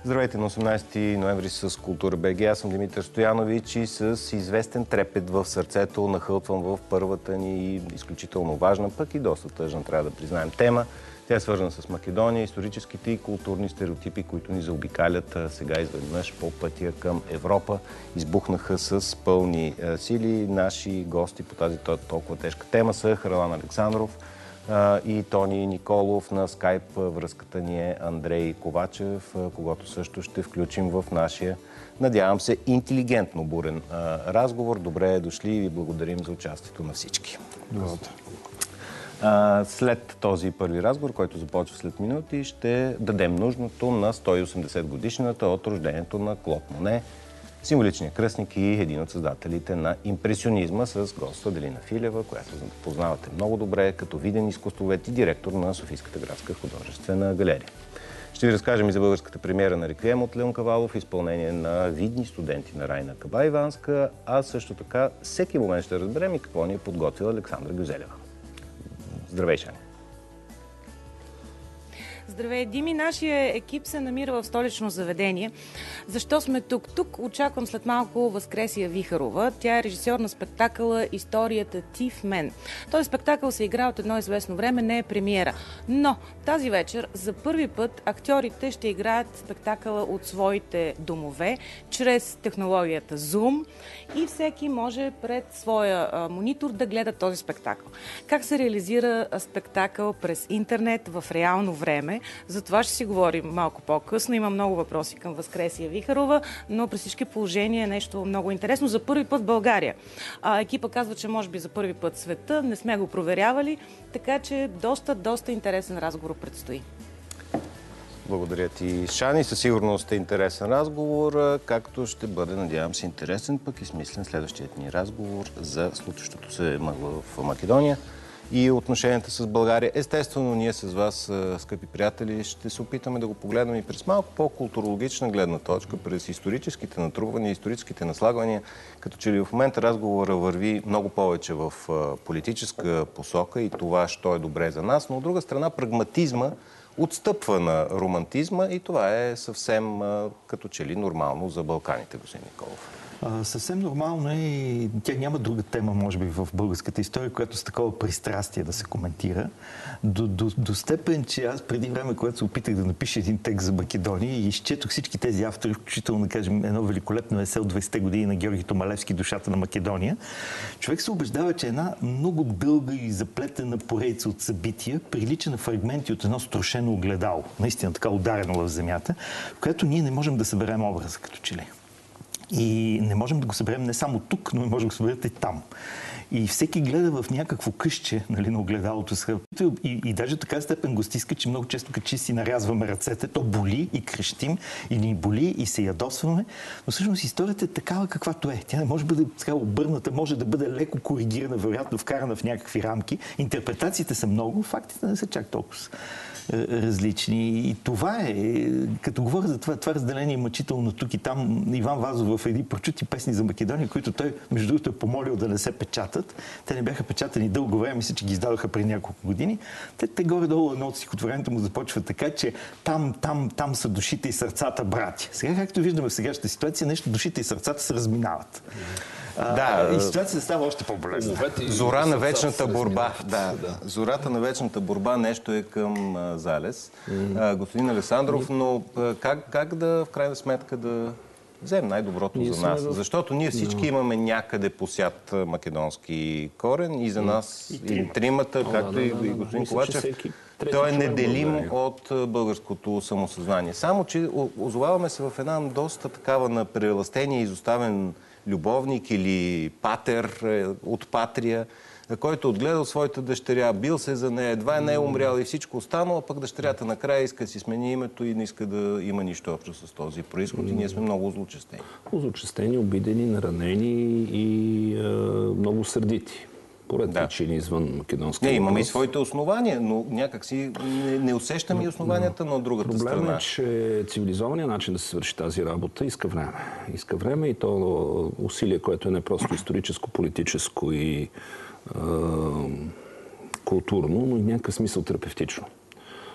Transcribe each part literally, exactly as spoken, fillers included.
Здравейте на осемнадесети ноември с Култура БГ. Аз съм Димитър Стоянович и с известен трепет в сърцето нахълтвам в първата ни изключително важна, пък и доста тъжна, трябва да признаем, тема. Тя е свързана с Македония, историческите и културни стереотипи, които ни заобикалят сега изведнъж по пътя към Европа. Избухнаха с пълни сили. Наши гости по тази толкова тежка тема са Харалан Александров и Тони Николов. На скайп връзката ни е Андрей Ковачев, когото също ще включим в нашия, надявам се, интелигентно бурен разговор. Добре дошли и ви благодарим за участието на всички. След този първи разговор, който започва след минути, ще дадем нужното на сто и осемдесет годишнината от рождението на Клод Моне, символичния кръстник и един от създателите на импресионизма, с гост Аделина Филева, която познавате много добре като виден изкуствовед и директор на Софийската градска художествена галерия. Ще ви разкажем и за българската премиера на Реквием от Леон Кавалов, изпълнение на видни студенти на Райна Кабаиванска, а също така всеки момент ще разберем и какво ни е подготвила Александра Гюзелева. Здравей, Шани! Здравей, Дими! Нашия екип се намира в столично заведение. Защо сме тук? Тук очаквам след малко Възкресия Вихарова. Тя е режисьор на спектакъла "Историята Тиф Мен". Този спектакъл се игра от едно известно време, не е премиера. Но тази вечер за първи път актьорите ще играят спектакъла от своите домове, чрез технологията Zoom, и всеки може пред своя а, монитор да гледа този спектакъл. Как се реализира спектакъл през интернет в реално време? За това ще си говорим малко по-късно. Има много въпроси към Възкресия Вихарова, но при всички положения е нещо много интересно. За първи път в България. А, екипа казва, че може би за първи път в света. Не сме го проверявали, така че доста, доста интересен разговор предстои. Благодаря ти, Шани. Със сигурност е интересен разговор, както ще бъде, надявам се, интересен пък и смислен следващият ни разговор за случващото се в Македония и отношенията с България. Естествено, ние с вас, скъпи приятели, ще се опитаме да го погледнем и през малко по-културологична гледна точка, през историческите натрупвания, историческите наслагвания, като че ли в момента разговора върви много повече в политическа посока и това, що е добре за нас, но от друга страна прагматизма отстъпва на романтизма и това е съвсем като че ли нормално за Балканите, господин Николов. А, съвсем нормално е и тя няма друга тема, може би, в българската история, която с такова пристрастие да се коментира. До, до, до степен, че аз преди време, когато се опитах да напиша един текст за Македония и изчетох всички тези автори, включително, да кажем, едно великолепно есе от двайсетте години на Георги Томалевски "Душата на Македония", човек се убеждава, че една много дълга и заплетена поредица от събития прилича на фрагменти от едно строшено огледало, наистина така ударено в земята, в което ние не можем да съберем образа, като че ли. И не можем да го съберем не само тук, но и може да го съберете и там. И всеки гледа в някакво къщче, нали, на огледалото. И, и даже така степен го стиска, че много често като че си нарязваме ръцете, то боли и крещим, и ни боли и се ядосваме. Но всъщност историята е такава каквато е. Тя не може да бъде така обърната, може да бъде леко коригирана, вероятно вкарана в някакви рамки. Интерпретациите са много, фактите не са чак толкова различни. И това е, като говоря за това, това разделение мъчително тук и там, Иван Вазов в едни прочути песни за Македония, които той, между другото, е помолил да не се печатат. Те не бяха печатани дълго време, мисля, че ги издадоха при няколко години. Те, те горе-долу едно от стихотворението му започва така, че там, там, там са душите и сърцата, братя. Сега, както виждаме в сегашната ситуация, нещо душите и сърцата се разминават. Да, и ситуацията става още по-болезна. Зора на вечната борба. Да, да. Зората на вечната борба нещо е към а, залез. А, господин Александров, но а, как, как да, в крайна сметка, да вземем най-доброто за нас? В... Защото ние всички no. имаме някъде посят македонски корен и за нас и, и тримата, О, както да, да, и, да, и господин да, Ковачев, всеки... той е неделим от българското самосъзнание. Само, че озоваваме се в една доста такава на преластение, изоставен любовник или патер от патрия, който отгледал своята дъщеря, бил се за нея, едва не е умрял и всичко останало, а пък дъщерята накрая иска да си смени името и не иска да има нищо общо с този произход и ние сме много злочестени. Злочестени, обидени, наранени и е, много сърдити. Поред да. причини извън македонския Не, имаме и своите основания, но някакси не, не усещаме и основанията на другата Проблем страна. Проблемът е, че цивилизованият начин да се свърши тази работа иска време. Иска време и то усилие, което е не просто историческо, политическо и е, културно, но и някакъв смисъл терапевтично.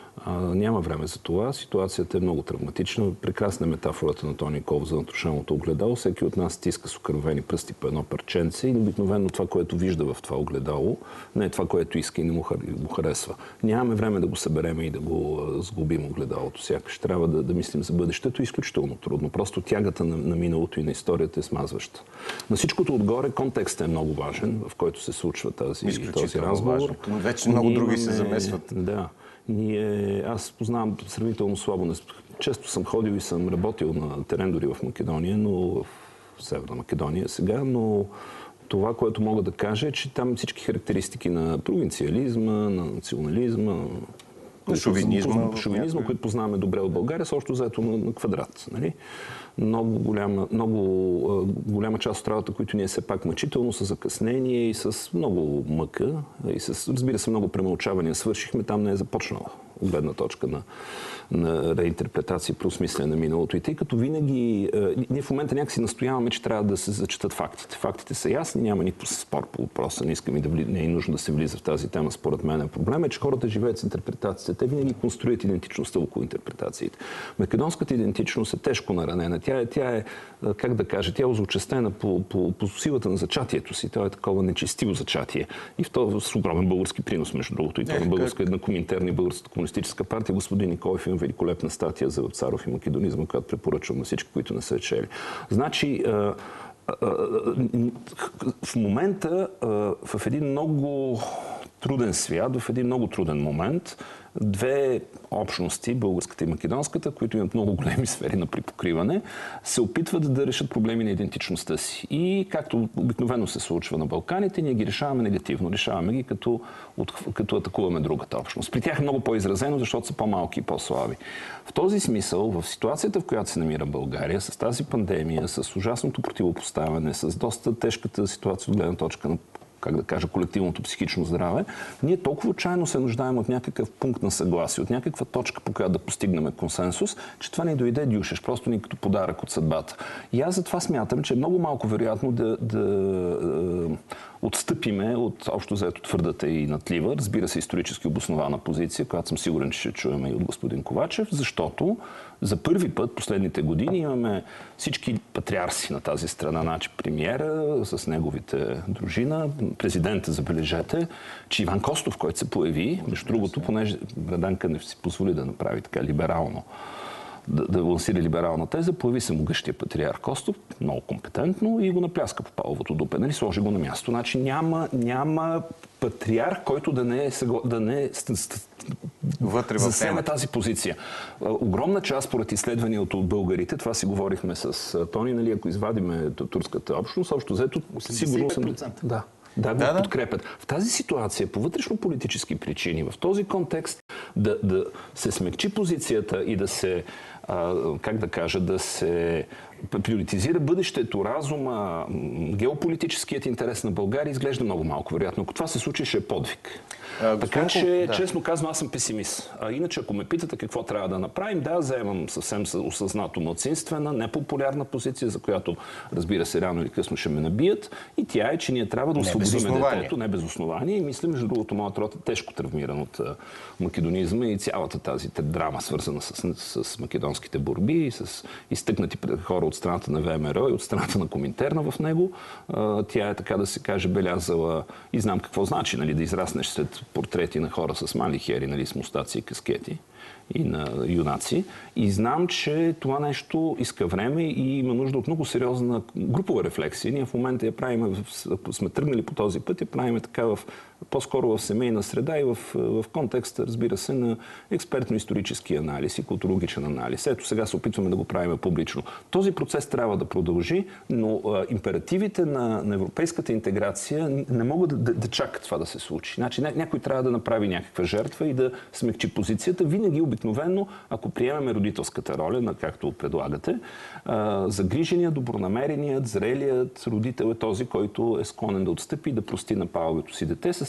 А, няма време за това. Ситуацията е много травматична. Прекрасна е метафората на Тони Колов за натрошеното огледало. Всеки от нас стиска с окървени пръсти по едно парченце и обикновено това, което вижда в това огледало, не е това, което иска и не му харесва. Нямаме време да го съберем и да го сглобим огледалото. Сякаш трябва да, да мислим за бъдещето. Изключително трудно. Просто тягата на, на миналото и на историята е смазваща. На всичкото отгоре контекстът е много важен, в който се случва тази, този разговор. Важен. Вече много Ние други имаме, се замесват. Да. Ние, аз познавам сравнително слабо. Често съм ходил и съм работил на терен дори в Македония, но в Северна Македония сега, но това, което мога да кажа е, че там всички характеристики на провинциализма, на национализма, на шовинизма, шовинизма, които познаваме добре от България, са още заето на, на квадрат. Нали? Много голяма, много голяма част от работа, които ние все пак мъчително, с закъснение и с много мъка, и с, разбира се, много премълчавания свършихме, там не е започнала от гледна точка на, на реинтерпретация, преосмислене на миналото. И тъй като винаги, е, ние в момента някакси настояваме, че трябва да се зачитат фактите. Фактите са ясни, няма никакво спор по въпроса, не искам и да вли... не е нужно да се влиза в тази тема, според мен. Проблемът е, че хората живеят с интерпретацията. Те винаги конструират идентичността около интерпретациите. Македонската идентичност е тежко наранена. Тя е, тя е как да кажа, тя е озлочестена по, по, по силата на зачатието си. Това е такова нечестиво зачатие. И в това с огромен български принос, между другото. И това на българска една коминтерна и българската комунистическа партия. Господин Николов има великолепна статия за Вапцаров и македонизма, която препоръчвам на всички, които не са чели. Значи, в момента в един много труден свят, в един много труден момент, две общности, българската и македонската, които имат много големи сфери на припокриване, се опитват да решат проблеми на идентичността си. И както обикновено се случва на Балканите, ние ги решаваме негативно. Решаваме ги като, като атакуваме другата общност. При тях е много по-изразено, защото са по-малки и по-слаби. В този смисъл, в ситуацията, в която се намира България, с тази пандемия, с ужасното противопоставяне, с доста тежката ситуация от гледна точка на, как да кажа, колективното психично здраве, ние толкова отчаяно се нуждаем от някакъв пункт на съгласие, от някаква точка, по която да постигнем консенсус, че това не дойде дюшеш, просто ни като подарък от съдбата. И аз затова смятам, че е много малко вероятно да, да е, отстъпиме от общо заето твърдата и натлива, разбира се, исторически обоснована позиция, която съм сигурен, че ще чуем и от господин Ковачев, защото за първи път последните години имаме всички патриарси на тази страна, значи премиера с неговите дружина, президента, забележете, че Иван Костов, който се появи, между другото, понеже Радан Кънев си позволи да направи така либерално, да, да лансира либерална теза, появи се могъщия патриарх Костов, много компетентно, и го напляска по паловото дупе, нали, сложи го на място. Значи няма, няма патриарх, който да не е, да не е вътре в засеме тази позиция. Огромна част, според изследванията от българите, това си говорихме с Тони, нали, ако извадиме турската общност, общо взето сигурно съм... Да. Да, го да, подкрепят. Да. В тази ситуация, по вътрешно-политически причини, в този контекст, да, да се смекчи позицията и да се, а, как да кажа, да се приоритизира бъдещето, разума, геополитическият интерес на България изглежда много малко. Вероятно, ако това се случи, ще е подвиг. А, така че, да. Честно казвам, аз съм песимист. А иначе, ако ме питате какво трябва да направим, да, заемам съвсем осъзнато младсинствена, непопулярна позиция, за която, разбира се, рано или късно ще ме набият. И тя е, че ние трябва да освободим детето, не без основание. И мисля, между другото, моят род е тежко травмиран от македонизма и цялата тази драма, свързана с, с македонските борби и с изтъкнати хора от страната на ВМРО и от страната на Коминтерна в него. Тя е, така да се каже, белязала и знам какво значи, нали, да израснеш след портрети на хора с мали хери, нали, с мустаци и каскети и на юнаци. И знам, че това нещо иска време и има нужда от много сериозна групова рефлексия. Ние в момента я правим, ако сме тръгнали по този път, я правим така в по-скоро в семейна среда и в, в контекста, разбира се, на експертно-исторически анализ и културологичен анализ. Ето сега се опитваме да го правим публично. Този процес трябва да продължи, но а, императивите на, на европейската интеграция не могат да, да, да чакат това да се случи. Значи ня, някой трябва да направи някаква жертва и да смекчи позицията. Винаги обикновено, ако приемаме родителската роля, на както предлагате, а, загриженият, добронамереният, зрелият родител е този, който е склонен да отстъпи и да прости на паловето си дете с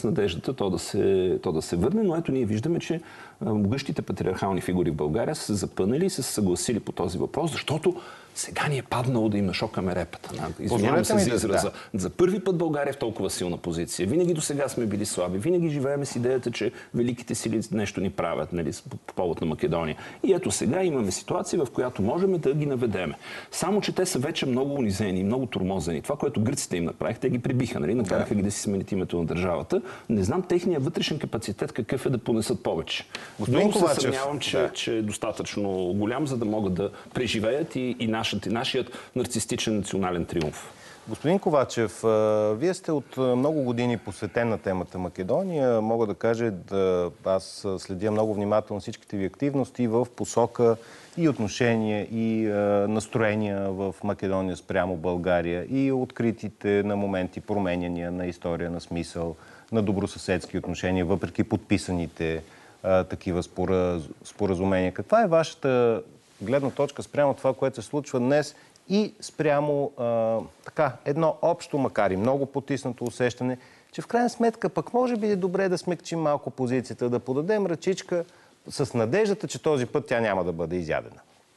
с надеждата то да се, то да се върне, но ето ние виждаме, че могъщите патриархални фигури в България са се запънали и са се съгласили по този въпрос, защото сега ни е паднало да им нашокаме репата. Извинявам се за израза. Да. За първи път България е в толкова силна позиция. Винаги до сега сме били слаби. Винаги живеем с идеята, че великите сили нещо ни правят, нали, по повод на Македония. И ето сега имаме ситуация, в която можем да ги наведеме. Само, че те са вече много унизени, много тормозени. Това, което гърците им направих, те ги прибиха, нали? Накараха ги да си сменят името на държавата. Не знам техния вътрешен капацитет какъв е да понесат повече. Много се съмнявам, че, да. че е достатъчно голям, за да могат да преживеят и, и нашият, нашият нарцистичен национален триумф. Господин Ковачев, вие сте от много години посветен на темата Македония. Мога да кажа, да аз следя много внимателно всичките ви активности в посока и отношения, и настроения в Македония спрямо България, и откритите на моменти променяния на история, на смисъл, на добросъседски отношения, въпреки подписаните а, такива спораз... споразумения. Каква е вашата гледна точка спрямо това, което се случва днес и спрямо а, така, едно общо, макар и много потиснато усещане, че в крайна сметка пък може би е добре да смекчим малко позицията, да подадем ръчичка с надеждата, че този път тя няма да бъде изядена?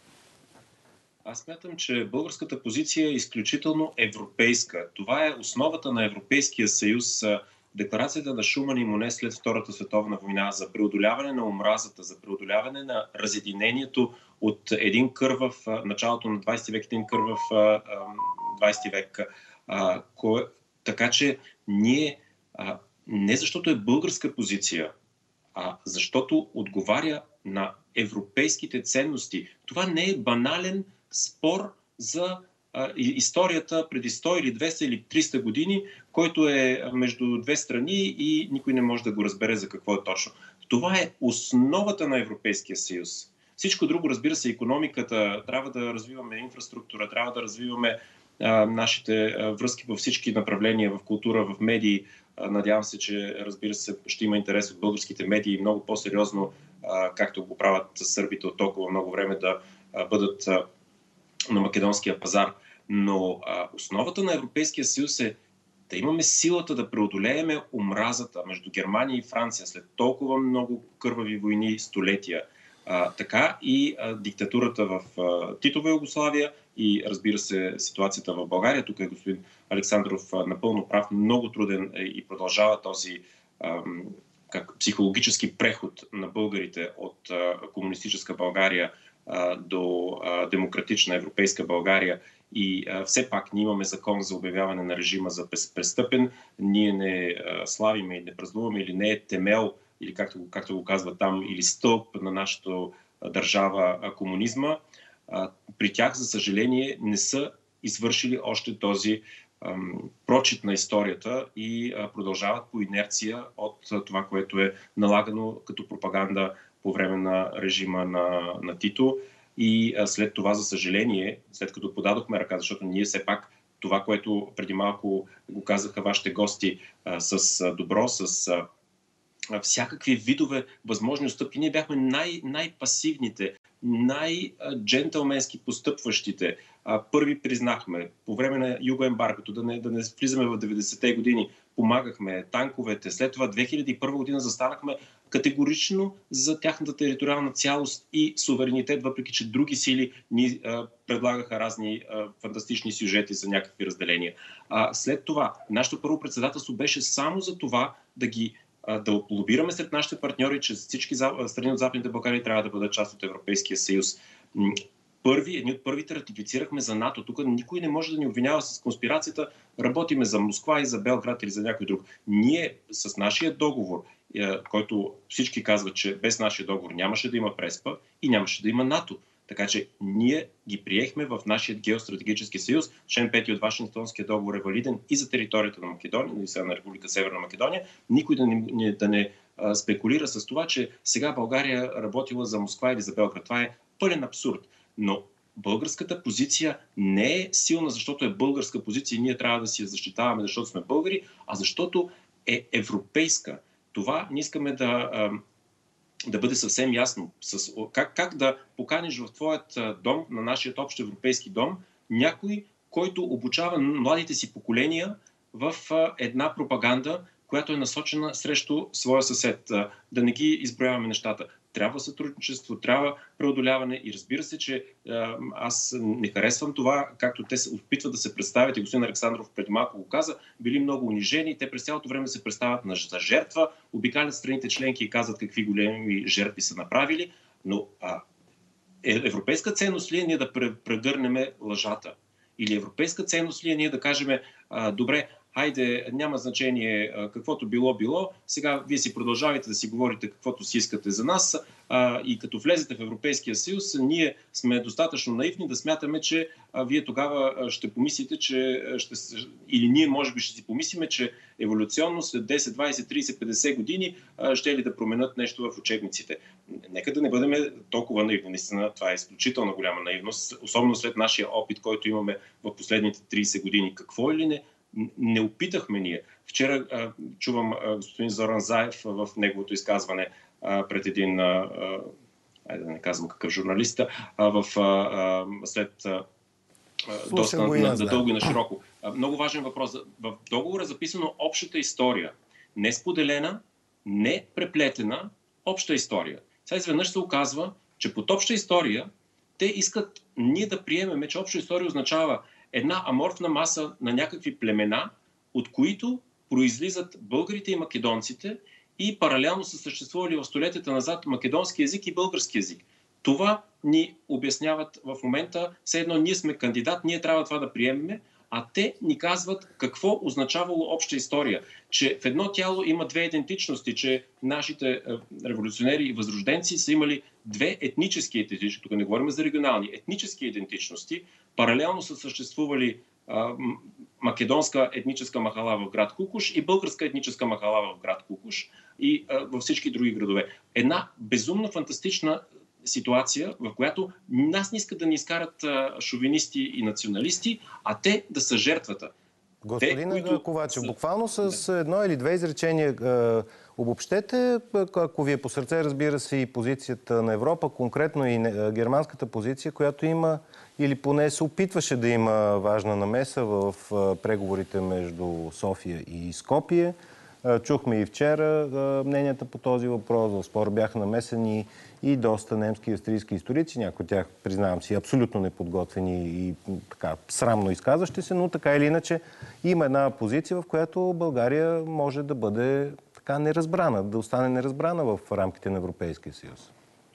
Аз смятам, че българската позиция е изключително европейска. Това е основата на Европейския съюз. Декларацията на Шуман и Моне след Втората световна война за преодоляване на омразата, за преодоляване на разединението от един кървав, началото на двадесети век, един кървав двадесети век. А, кое, така че ние, а, не защото е българска позиция, а защото отговаря на европейските ценности. Това не е банален спор за а, историята преди сто или двеста или триста години, който е между две страни и никой не може да го разбере за какво е точно. Това е основата на Европейския съюз. Всичко друго, разбира се, икономиката, трябва да развиваме инфраструктура, трябва да развиваме а, нашите а, връзки във всички направления, в култура, в медии. А, надявам се, че, разбира се, ще има интерес от българските медии много по-сериозно, а, както го правят сърбите от толкова много време, да а, бъдат а, на македонския пазар. Но а, основата на Европейския съюз е да имаме силата да преодолееме омразата между Германия и Франция след толкова много кървави войни, столетия. А, така и а, диктатурата в а, Титова Югославия и, разбира се, ситуацията в България. Тук е господин Александров а, напълно прав. Много труден е и продължава този а, как, психологически преход на българите от а, комунистическа България а, до а, демократична европейска България. И а, все пак ние имаме закон за обявяване на режима за престъпен. Ние не а, славиме и не празнуваме или не е темел, или както го, както го казва там, или стълб на нашата държава а, комунизма. А, при тях, за съжаление, не са извършили още този ам, прочит на историята и а, продължават по инерция от а, това, което е налагано като пропаганда по време на режима на, на Тито. И а, след това, за съжаление, след като подадохме ръка, защото ние все пак това, което преди малко го казаха вашите гости, а, с а, добро, с а, всякакви видове възможни отстъпки. Ние бяхме най- най-пасивните, най-джентълменски постъпващите. Първи признахме, по време на югоембаргото, да не, да не влизаме в деветдесетте години, помагахме танковете. След това две хиляди и първа година застанахме категорично за тяхната териториална цялост и суверенитет, въпреки че други сили ни а, предлагаха разни а, фантастични сюжети за някакви разделения. А, след това, нашето първо председателство беше само за това да ги да лобираме сред нашите партньори, че всички страни от Западните Балкани трябва да бъдат част от Европейския съюз. Първи, едни от първите ратифицирахме за НАТО. Тук никой не може да ни обвинява с конспирацията. Работиме за Москва и за Белград или за някой друг. Ние с нашия договор, който всички казват, че без нашия договор нямаше да има Преспа и нямаше да има НАТО. Така че ние ги приехме в нашия геостратегически съюз. Член пети от Вашингтонския договор е валиден и за територията на Македония, и на Република Северна Македония. Никой да не, да не а, спекулира с това, че сега България работила за Москва или за Белград. Това е пълен абсурд. Но българската позиция не е силна, защото е българска позиция и ние трябва да си я защитаваме, защото сме българи, а защото е европейска. Това не искаме да... А, да бъде съвсем ясно. С, как, как да поканиш в твоят дом, на нашия общ европейски дом, някой, който обучава младите си поколения в една пропаганда, която е насочена срещу своя съсед. Да не ги изброяваме нещата. Трябва сътрудничество, трябва преодоляване и разбира се, че аз не харесвам това, както те се опитват да се представят, и господин Александров преди малко го каза, били много унижени, те през цялото време се представят на жертва, обикалят страните членки и казват какви големи жертви са направили, но а, европейска ценност ли е ние да прегърнем лъжата? Или европейска ценност ли е ние да кажем, а, добре, хайде, няма значение каквото било било, сега вие си продължавайте да си говорите каквото си искате за нас а, и като влезете в Европейския съюз, ние сме достатъчно наивни да смятаме, че а, вие тогава ще помислите, че ще, или ние може би ще си помислиме, че еволюционно след десет, двайсет, трийсет, петдесет години а, ще ли да променят нещо в учебниците. Нека да не бъдем толкова наивни. Наистина, това е изключително голяма наивност, особено след нашия опит, който имаме в последните трийсет години. Какво или не не опитахме ние. Вчера а, чувам а, господин Зоран Заев в неговото изказване а, пред един, а, а, да не казвам какъв журналист, а, в, а, след а, доста на, на, на дълго и на широко. А, много важен въпрос. В договора е записано общата история. Не споделена, не преплетена, обща история. Сега изведнъж се оказва, че под обща история те искат ние да приемеме, че обща история означава една аморфна маса на някакви племена, от които произлизат българите и македонците и паралелно са съществували в столетията назад македонски език и български език. Това ни обясняват в момента, все едно ние сме кандидат, ние трябва това да приемеме, а те ни казват какво означавало обща история. Че в едно тяло има две идентичности, че нашите революционери и възрожденци са имали две етнически идентичности, тук не говорим за регионални, етнически идентичности, паралелно са съществували а, македонска етническа махала в град Кукуш и българска етническа махала в град Кукуш и а, във всички други градове. Една безумно фантастична ситуация, в която нас не искат да ни изкарат а, шовинисти и националисти, а те да са жертвата. Господин които... Ковачев, буквално с едно или две изречения е, обобщете, ако ви е по сърце, разбира се, и позицията на Европа, конкретно и германската позиция, която има, или поне се опитваше да има важна намеса в преговорите между София и Скопие. Чухме и вчера мненията по този въпрос. В спор бяха намесени и доста немски и австрийски историци. Някои от тях, признавам си, абсолютно неподготвени и така срамно изказващи се, но така или иначе има една позиция, в която България може да бъде така неразбрана, да остане неразбрана в рамките на Европейския съюз.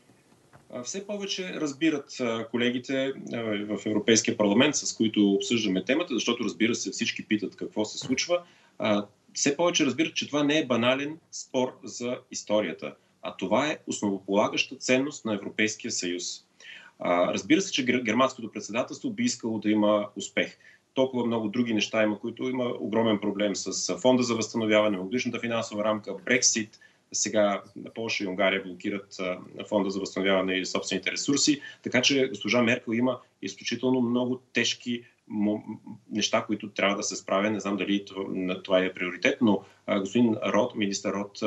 Все повече разбират колегите в Европейския парламент, с които обсъждаме темата, защото разбира се всички питат какво се случва. Все повече разбират, че това не е банален спор за историята, а това е основополагаща ценност на Европейския съюз. Разбира се, че германското председателство би искало да има успех. Толкова много други неща има, които има огромен проблем с фонда за възстановяване, многогодишната финансова рамка, Брексит. Сега Полша и Унгария блокират фонда за възстановяване и собствените ресурси. Така че госпожа Меркел има изключително много тежки неща, които трябва да се справя. Не знам дали това е приоритет, но господин Рот, министър Рот,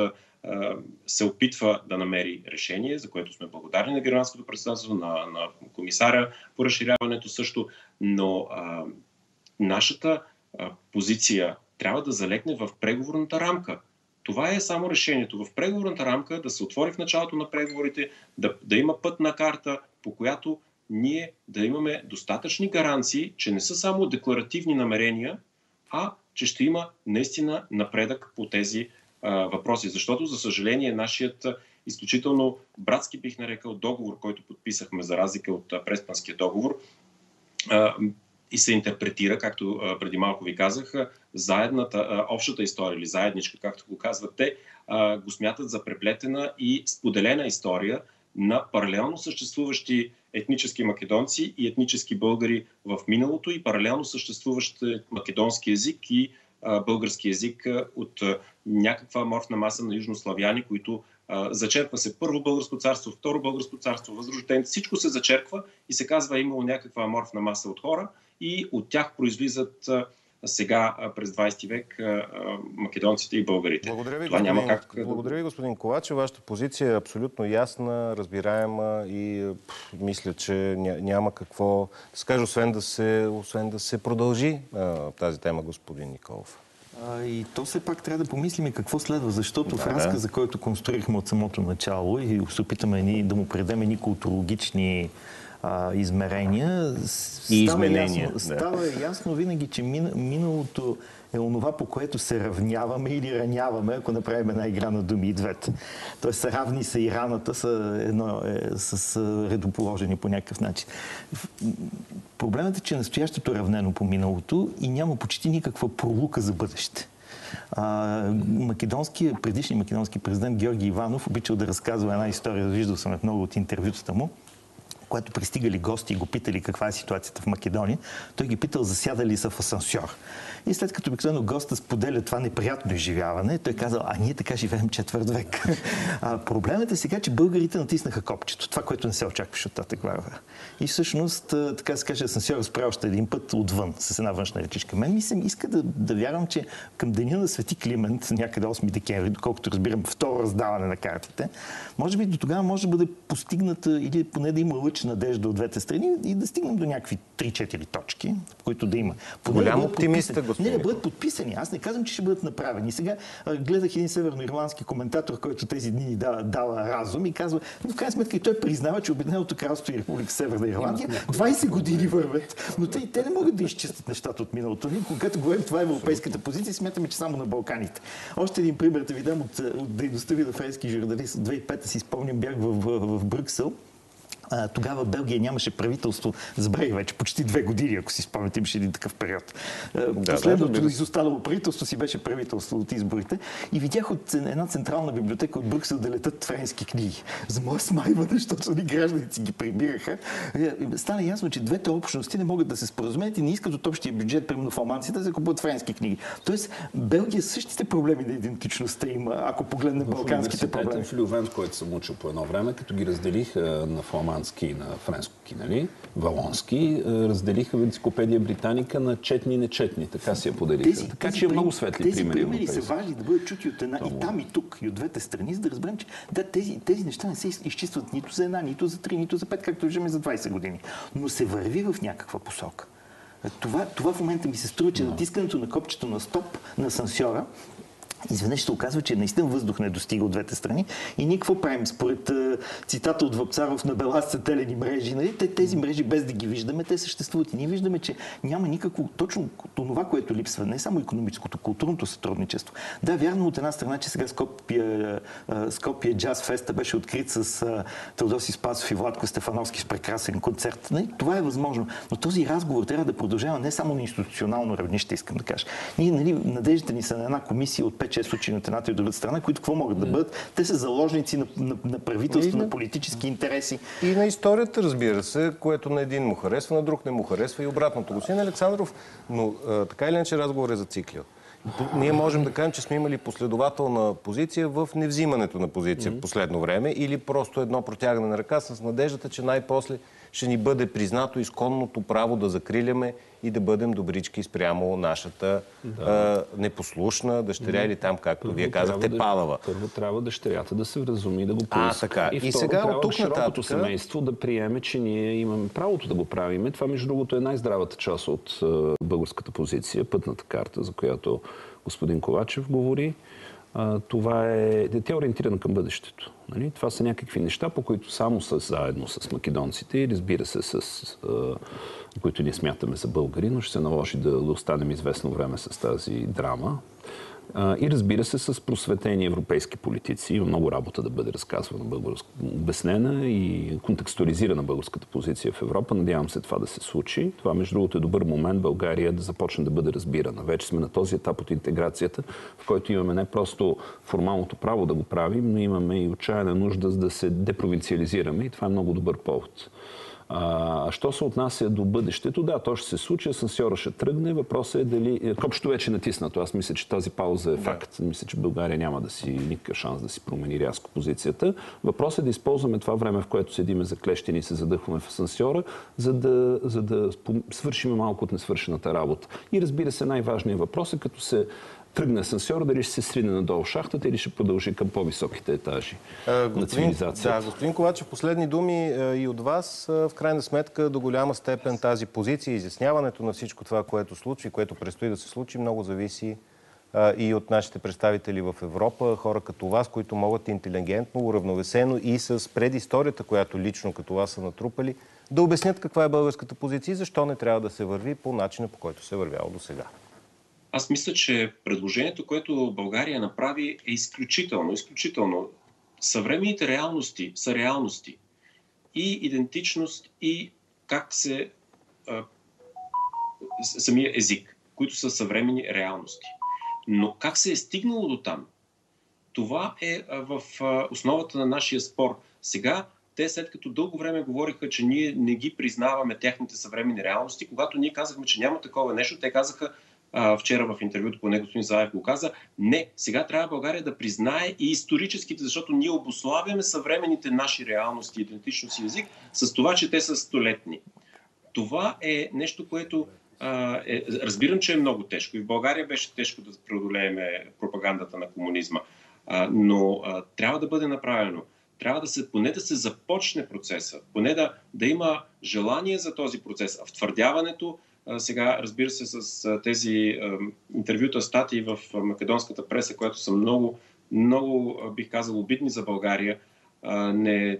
се опитва да намери решение, за което сме благодарни на германското председателство, на, на комисаря по разширяването също, но а, нашата а, позиция трябва да залегне в преговорната рамка. Това е само решението. В преговорната рамка да се отвори в началото на преговорите, да, да има пътна карта, по която ние да имаме достатъчни гаранции, че не са само декларативни намерения, а че ще има наистина напредък по тези а, въпроси. Защото, за съжаление, нашият изключително братски, бих нарекал, договор, който подписахме за разлика от а, Преспанския договор, а, и се интерпретира, както а, преди малко ви казах, а, заедната, а, общата история или заедничка, както го казват те, а, го смятат за преплетена и споделена история на паралелно съществуващи етнически македонци и етнически българи в миналото и паралелно съществуващ македонски език и а, български език а, от а, някаква морфна маса на южнославяни, които а, зачерква се първо българско царство, второ българско царство, възрожден. Всичко се зачерква и се казва имало някаква морфна маса от хора и от тях произлизат а, сега през двайсети век македонците и българите. Благодаря ви, господин, няма как... Благодаря ви, господин Ковачев. Вашата позиция е абсолютно ясна, разбираема и пъл, мисля, че няма какво да се каже, освен да се, освен да се продължи а, тази тема, господин Николов. А, и то все пак трябва да помислим какво следва, защото да, в разказа, който конструирахме от самото начало и се опитаме ни да му предадем едни културологични а, измерения и става изменения. Ясно, да. Става ясно винаги, че мин, миналото е онова, по което се равняваме или раняваме, ако направим една игра на думи и двете. Тоест равни са и раната са едно, е, с редоположени по някакъв начин. Проблемът е, че настоящето е равнено по миналото и няма почти никаква пролука за бъдеще. А, македонския, предишният македонски президент Георги Иванов обичал да разказва една история, виждал съм в много от интервютата му, когато пристигали гости и го питали каква е ситуацията в Македония, той ги питал засядали са в асансьор. И след като обикновено госта споделя това неприятно изживяване, той казал, а ние така живеем четвърт век. А, проблемът е сега, че българите натиснаха копчето. Това, което не се очакваше от Тата Глава. И всъщност, така да се каже, асансьор спря още един път отвън, с една външна речичка. Мен ми се иска да, да вярвам, че към деня на Свети Климент, някъде осми декември, доколкото разбирам второ раздаване на картите, може би до тогава може да бъде постигната или поне да има лъч надежда от двете страни и да стигнем до някакви три-четири точки, в които да има. Голям оптимист, господин. Не, да бъдат подписани. Аз не казвам, че ще бъдат направени. Сега а, гледах един северноирландски коментатор, който тези дни ни дава, дава разум и казва, но в крайна сметка и той признава, че Обединеното кралство и Република Северна Ирландия двайсет години вървят. Но те, те не могат да изчистят нещата от миналото. Ние, когато говорим това е европейската позиция, смятаме, че само на Балканите. Още един пример да ви дам от, от дейността ви на френски журналист. две хиляди и пета си спомням, бях в, в, в Брюксел. А, тогава Белгия нямаше правителство. Забравих вече почти две години, ако си спомняте, имаше един такъв период. Да, последното да, изостанало правителство си беше правителство от изборите. И видях от една централна библиотека от Брюксел да летат френски книги. За моя смайване, защото ни гражданици ги прибираха. Стана ясно, че двете общности не могат да се споразумеят и не искат от общия бюджет, примерно фламандците, да се купуват френски книги. Тоест, Белгия същите проблеми на идентичността има, ако погледнем балканските проблеми. В Лювен, който съм учил по едно време, като ги разделих на фламандски и на френски, нали, валонски, разделиха в енциклопедия Британика на четни и нечетни. Така си я поделиха. Тези, така тези че е много светли тези примери. примери са важни да бъдат чути от една и там и тук, и от двете страни, за да разберем, че да, тези, тези неща не се изчистват нито за една, нито за три, нито за пет, както виждаме за двайсет години. Но се върви в някаква посока. Това, това в момента ми се струва, че натискането на копчето на стоп на асансьора изведнъж се оказва, че наистина въздух не достига от двете страни. И ние какво правим? Според uh, цитата от Вапцаров на Белас са телени мрежи. Нали? Те, тези мрежи, без да ги виждаме, те съществуват. И ние виждаме, че няма никакво точно това, което липсва. Не само икономическото, културното сътрудничество. Да, вярно от една страна, че сега Скопие, uh, Скопие Джаз Феста беше открит с uh, Теодоси Спасов и Владко Стефановски с прекрасен концерт. Нали? Това е възможно. Но този разговор трябва да продължава не само на институционално равнище, искам да кажа. Ние, нали, надеждата ни са на една комисия от пет шест случаи от едната и от другата страна, които какво могат да бъдат? Те са заложници на, на, на правителство, на политически интереси. И на историята, разбира се, което на един му харесва, на друг не му харесва и обратното. Господин Александров, но а, така или иначе разговор е зациклил. Ние можем да кажем, че сме имали последователна позиция в невзимането на позиция mm-hmm. в последно време или просто едно протягане на ръка с надеждата, че най-после ще ни бъде признато изконното право да закриляме и да бъдем добрички спрямо нашата да. а, непослушна дъщеря mm-hmm. или там, както първо вие казахте, да, палава. Първо трябва дъщерята да се вразуми да го поиска. А, така. И, и второ, сега трябва от тук широкото нататък... семейство да приеме, че ние имаме правото да го правиме. Това, между другото, е най-здравата част от uh, българската позиция, пътната карта, за която господин Ковачев говори. А, това е... Тя е ориентирана към бъдещето. Нали? Това са някакви неща, по които само с, заедно с македонците и разбира се с... А, които ние смятаме за българи, но ще се наложи да, да останем известно време с тази драма. А, и разбира се с просветени европейски политици. Има много работа да бъде разказвана, българска, обяснена и контекстуализирана българската позиция в Европа. Надявам се това да се случи. Това, между другото, е добър момент България да започне да бъде разбирана. Вече сме на този етап от интеграцията, в който имаме не просто формалното право да го правим, но имаме и отчаяна нужда да се депровинциализираме и това е много добър повод. А що се отнася до бъдещето, да, то ще се случи, асансьора ще тръгне. Въпросът е дали... Копчето вече е натиснато. Аз мисля, че тази пауза е факт. Да. Мисля, че България няма да си никакъв шанс да си промени рязко позицията. Въпросът е да използваме това време, в което седиме заклещени и се задъхваме в асансьора, за да, за да свършим малко от несвършената работа. И разбира се, най-важният въпрос е като се тръгне асансьор, дали ще се срине надолу шахтата или ще продължи към по-високите етажи а, на цивилизацията. Да, господин Ковачев, последни думи а, и от вас. А, в крайна сметка, до голяма степен тази позиция, изясняването на всичко това, което случи, което предстои да се случи, много зависи и от нашите представители в Европа, хора като вас, които могат интелигентно, уравновесено и с предисторията, която лично като вас са натрупали, да обяснят каква е българската позиция и защо не трябва да се върви по начина, по който се вървяло до сега. Аз мисля, че предложението, което България направи, е изключително, изключително. Съвременните реалности са реалности. И идентичност, и как се... А, самия език, които са съвременни реалности. Но как се е стигнало до там? Това е в основата на нашия спор. Сега, те след като дълго време говориха, че ние не ги признаваме техните съвременни реалности, когато ние казахме, че няма такова нещо, те казаха, а, вчера в интервюто по него господин Заев го каза, не, сега трябва България да признае и историческите, защото ние обуславяме съвременните наши реалности, идентичност и език с това, че те са столетни. Това е нещо, което а, е, разбирам, че е много тежко. И в България беше тежко да преодолеем пропагандата на комунизма. А, но а, трябва да бъде направено. Трябва да се, поне да се започне процеса, поне да, да има желание за този процес. А втвърдяването, а, сега, разбира се, с а, тези а, интервюта, статии в а, македонската преса, които са много, много, а, бих казал, обидни за България, а, не,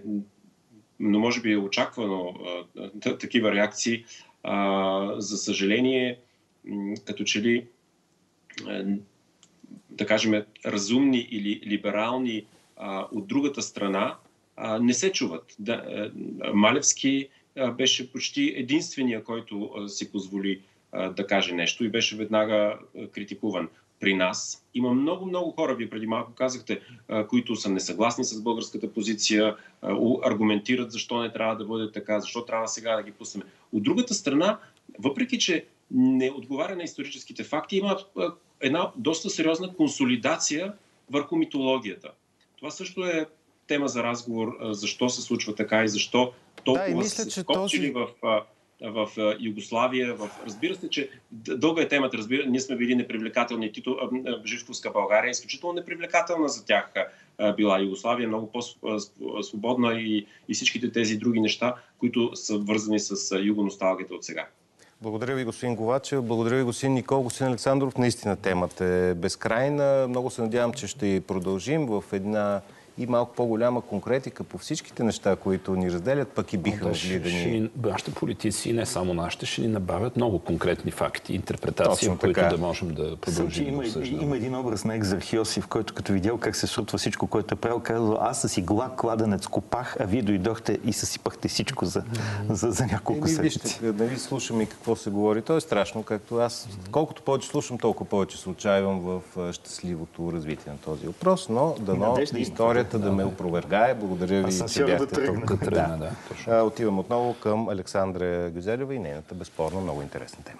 но може би е очаквано а, такива реакции. А, за съжаление, като че ли, а, да кажем, разумни или либерални а, от другата страна а, не се чуват. Да, а, Малевски а, беше почти единствения, който а, си позволи а, да каже нещо и беше веднага а, критикуван. При нас има много-много хора, вие преди малко казахте, а, които са несъгласни с българската позиция, а, аргументират защо не трябва да бъде така, защо трябва сега да ги пуснем. От другата страна, въпреки че не отговаря на историческите факти, има а, една доста сериозна консолидация върху митологията. Това също е тема за разговор, защо се случва така и защо толкова да, са се скопчили този... в, в, в Югославия. В... Разбира се, че дълга е темата. Разбира... Ние сме били непривлекателни. Тито, Живковска България е изключително непривлекателна за тях била Югославия, много по-свободна и, и всичките тези други неща, които са вързани с югоносталгията от сега. Благодаря ви, господин Ковачев. Благодаря ви, господин Никол. Господин Александров, наистина темата е безкрайна. Много се надявам, че ще продължим в една и малко по-голяма конкретика по всичките неща, които ни разделят, пък и биха могли да ни... Нашите политици, не само нашите, ще ни набавят много конкретни факти, интерпретации, в които да можем да продължим. Има, да има един образ на Екзархиосиф, който като видял как се срутва всичко, което е правил, казал, аз с игла кладенец копах, а вие дойдохте и съсипахте всичко за, за, за няколко седмици. Вижте, да ви слушам и какво се говори. То е страшно, както аз. Колкото повече слушам, толкова повече се отчаивам в щастливото развитие на този въпрос, но дано историята да ме опровергае. Благодаря ви, че бяхте тук. Да. Да. Отивам отново към Александра Гюзелева и нейната безспорно много интересна тема.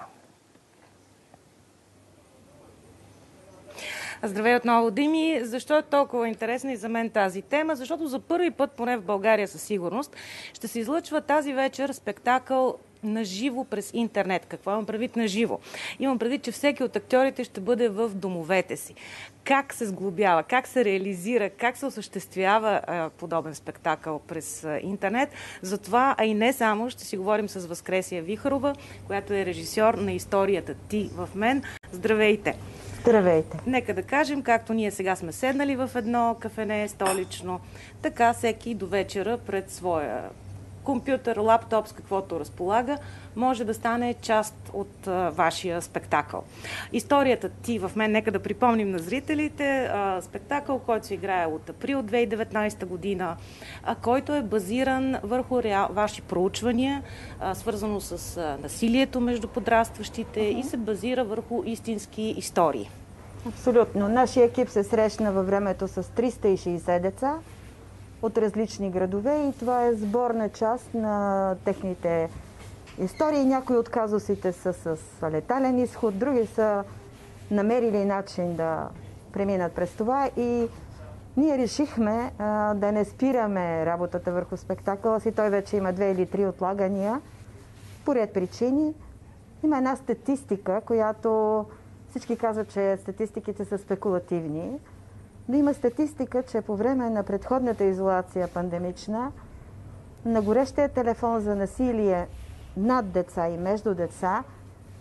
Здравей отново, Дими. Защо е толкова интересна и за мен тази тема? Защото за първи път, поне в България със сигурност, ще се излъчва тази вечер спектакъл на живо през интернет. Какво имам предвид на живо? Имам предвид, че всеки от актьорите ще бъде в домовете си. Как се сглобява, как се реализира, как се осъществява а, подобен спектакъл през а, интернет. Затова, а и не само, ще си говорим с Възкресия Вихарова, която е режисьор на историята Ти в мен. Здравейте! Здравейте! Нека да кажем, както ние сега сме седнали в едно кафене столично, така всеки до вечера пред своя компютър, лаптоп, с каквото разполага, може да стане част от а, вашия спектакъл. Историята Ти в мен, нека да припомним на зрителите, а, спектакъл, който се играе от април две хиляди и деветнадесета година, а, който е базиран върху реал, ваши проучвания, а, свързано с а, насилието между подрастващите uh-huh. и се базира върху истински истории. Абсолютно. Нашия екип се срещна във времето с триста и шейсет деца от различни градове и това е сборна част на техните истории. Някои от казусите са с летален изход, други са намерили начин да преминат през това и ние решихме а, да не спираме работата върху спектакъла си. Той вече има две или три отлагания по ред причини. Има една статистика, която всички казват, че статистиките са спекулативни. Но има статистика, че по време на предходната изолация пандемична, на горещия телефон за насилие над деца и между деца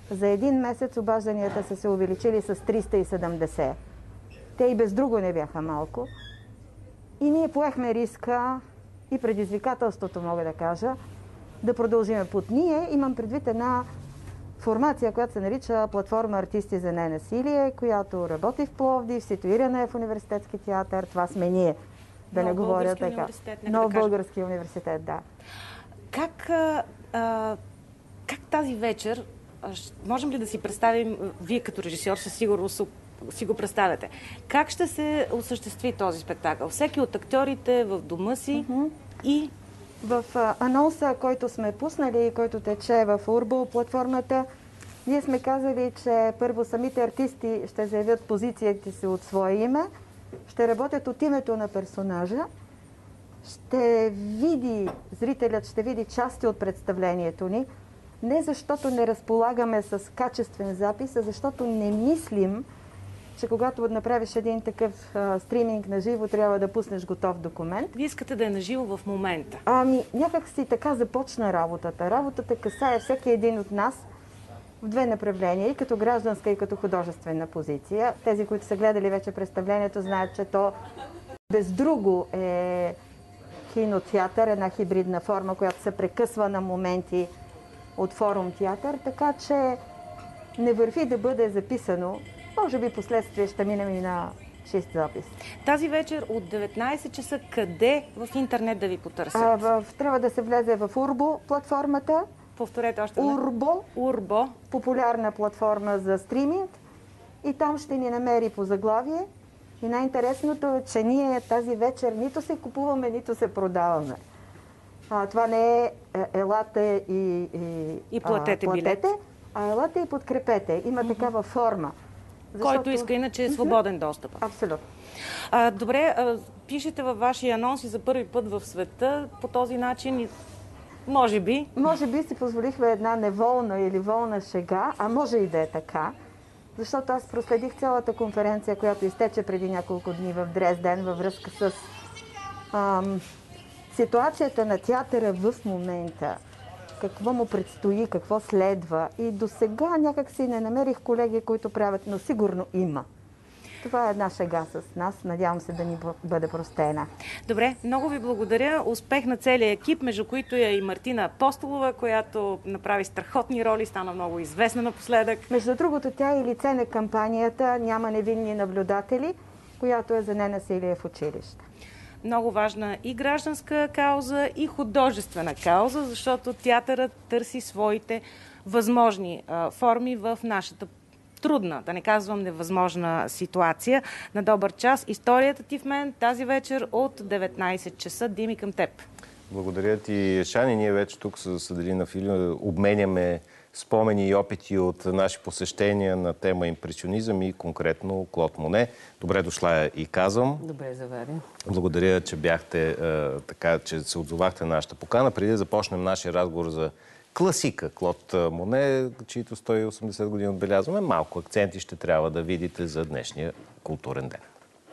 За един месец обажданията са се увеличили с триста и седемдесет. Те и без друго не бяха малко. И ние поехме риска и предизвикателството, мога да кажа, да продължим. Под ние имам предвид една формация, която се нарича Платформа артисти за ненасилие, която работи в Пловдив, ситуирана е в университетски театър. Това сме ние, да Нов не говоря така. Нов да български университет, да. Как, а, а, как тази вечер, а, можем ли да си представим, вие като режисьор със сигурност си го представяте, как ще се осъществи този спектакъл? Всеки от актьорите в дома си uh-huh. и... В а, анонса, който сме пуснали и който тече в Урбо платформата, ние сме казали, че първо самите артисти ще заявят позицията си от свое име, ще работят от името на персонажа, ще види, зрителят ще види части от представлението ни, не защото не разполагаме с качествен запис, а защото не мислим, че когато направиш един такъв а, стриминг на живо, трябва да пуснеш готов документ. Вие искате да е на живо в момента? Ами, някак си така започна работата. Работата касае всеки един от нас в две направления, и като гражданска, и като художествена позиция. Тези, които са гледали вече представлението, знаят, че то без друго е кинотеатър, една хибридна форма, която се прекъсва на моменти от форум театър, така че не върви да бъде записано. Може би последствие ще минем и на чист запис. Тази вечер от деветнайсет часа къде в интернет да ви потърсят? А, в, трябва да се влезе в Урбо платформата. Повторете още. Урбо. Урбо. Популярна платформа за стриминг. И там ще ни намери по заглавие. И най-интересното е, че ние тази вечер нито се купуваме, нито се продаваме. А, това не е елате и, и, и платете, а, платете билет. А елате и подкрепете. Има mm-hmm. такава форма. Защото... Който иска, иначе е свободен достъп. Абсолютно. А, добре, а, пишете във вашия анонси за първи път в света по този начин. Може би. Може би си позволихме една неволна или волна шега, а може и да е така. Защото аз проследих цялата конференция, която изтече преди няколко дни в Дрезден във връзка с ам, ситуацията на театъра в момента. Какво му предстои, какво следва. И до сега някак си не намерих колеги, които правят, но сигурно има. Това е една шега с нас. Надявам се да ни бъде простена. Добре, много ви благодаря. Успех на целия екип, между които е и Мартина Апостолова, която направи страхотни роли, стана много известна напоследък. Между другото, тя е лице на кампанията "Няма невинни наблюдатели", която е за ненасилие в училище. Много важна и гражданска кауза, и художествена кауза, защото театърът търси своите възможни а, форми в нашата трудна, да не казвам невъзможна ситуация. На добър час. Историята ти в мен тази вечер от деветнайсет часа. Дими, към теб. Благодаря ти, Шани. Ние вече тук с Аделина Филиева обменяме спомени и опити от наши посещения на тема импресионизъм и конкретно Клод Моне. Добре дошла и казвам. Добре завари. Благодаря, че бяхте е, така, че се отзовахте на нашата покана. Преди да започнем нашия разговор за класика Клод Моне, чието сто и осемдесет години отбелязваме, малко акценти ще трябва да видите за днешния културен ден.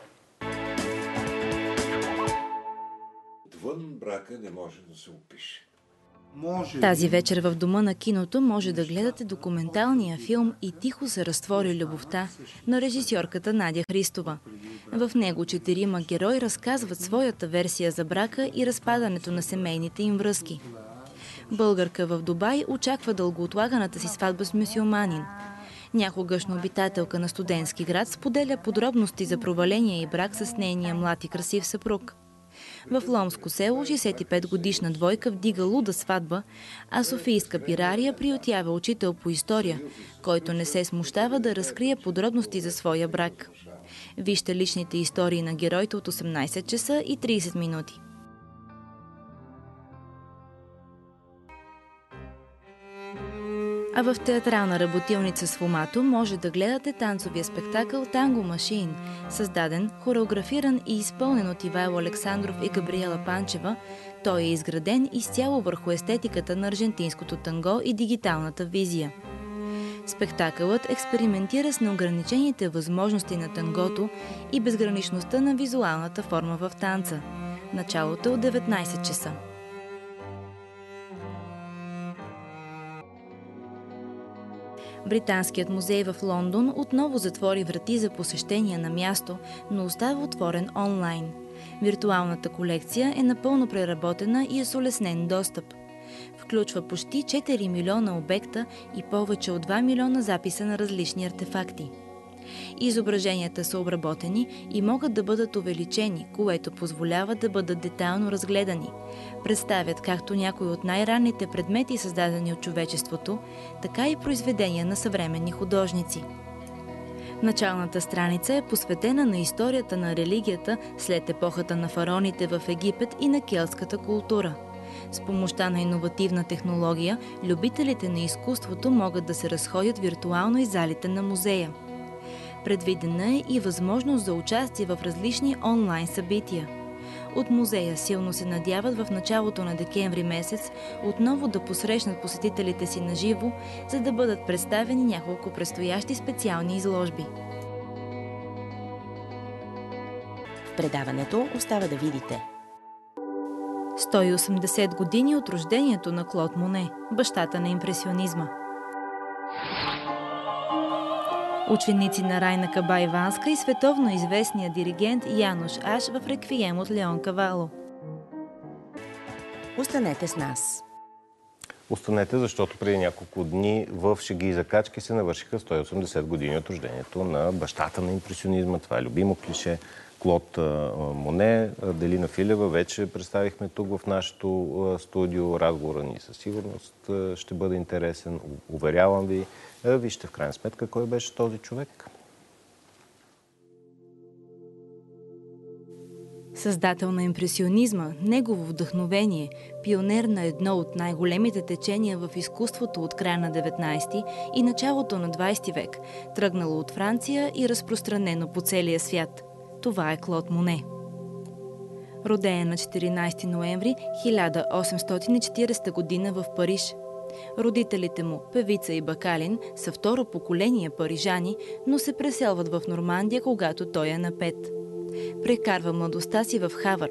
Отвън брака не може да се опише. Тази вечер в Дома на киното може да гледате документалния филм "И тихо се разтвори любовта" на режисьорката Надя Христова. В него четирима герои разказват своята версия за брака и разпадането на семейните им връзки. Българка в Дубай очаква дългоотлаганата си сватба с мюсюлманин. Някогашна обитателка на студентски град споделя подробности за проваления и брак с нейния млад и красив съпруг. В Ломско село шейсет и пет годишна двойка вдига луда сватба, а софийска пирария приютява учител по история, който не се смущава да разкрие подробности за своя брак. Вижте личните истории на героите от осемнайсет часа и трийсет минути. А в театрална работилница с Фомато може да гледате танцовия спектакъл "Танго Машин", създаден, хореографиран и изпълнен от Ивайло Александров и Габриела Панчева. Той е изграден изцяло върху естетиката на аржентинското танго и дигиталната визия. Спектакълът експериментира с неограничените възможности на тангото и безграничността на визуалната форма в танца. Началото е от деветнайсет часа. Британският музей в Лондон отново затвори врати за посещения на място, но остава отворен онлайн. Виртуалната колекция е напълно преработена и е с улеснен достъп. Включва почти четири милиона обекта и повече от два милиона записа на различни артефакти. Изображенията са обработени и могат да бъдат увеличени, което позволява да бъдат детайлно разгледани. Представят както някои от най-ранните предмети, създадени от човечеството, така и произведения на съвременни художници. Началната страница е посветена на историята на религията след епохата на фараоните в Египет и на келтската култура. С помощта на иновативна технология, любителите на изкуството могат да се разходят виртуално из залите на музея. Предвидена е и възможност за участие в различни онлайн събития. От музея силно се надяват в началото на декември месец отново да посрещнат посетителите си на живо, за да бъдат представени няколко предстоящи специални изложби. В предаването остава да видите сто и осемдесет години от рождението на Клод Моне, бащата на импресионизма. Ученици на Райна Кабаиванска и световно известния диригент Януш Аш в реквием от Леон Кавало. Останете с нас. Останете, защото преди няколко дни в Шеги и закачки се навършиха сто и осемдесет години от рождението на бащата на импресионизма. Това е любимо клише. Клод Моне, Делина Филева вече представихме тук в нашото студио. Разговора ни със сигурност ще бъде интересен. Уверявам ви. Вижте в крайна сметка кой беше този човек. Създател на импресионизма, негово вдъхновение, пионер на едно от най-големите течения в изкуството от края на деветнайсети и началото на двайсети век, тръгнало от Франция и разпространено по целия свят. Това е Клод Моне. Роден на четиринайсети ноември хиляда осемстотин и четирийсета година в Париж. Родителите му, певица и бакалин, са второ поколение парижани, но се преселват в Нормандия, когато той е на пет. Прекарва младостта си в Хавър.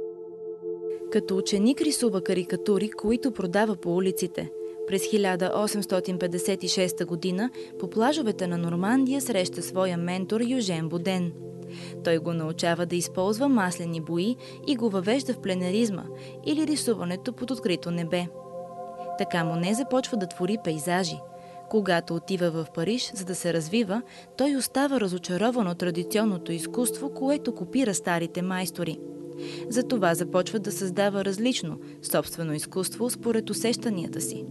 Като ученик рисува карикатури, които продава по улиците. През хиляда осемстотин петдесет и шеста година по плажовете на Нормандия среща своя ментор Южен Боден. Той го научава да използва маслени бои и го въвежда в пленеризма или рисуването под открито небе. Така Моне започва да твори пейзажи. Когато отива в Париж, за да се развива, той остава разочарован от традиционното изкуство, което копира старите майстори. Затова започва да създава различно, собствено изкуство според усещанията си.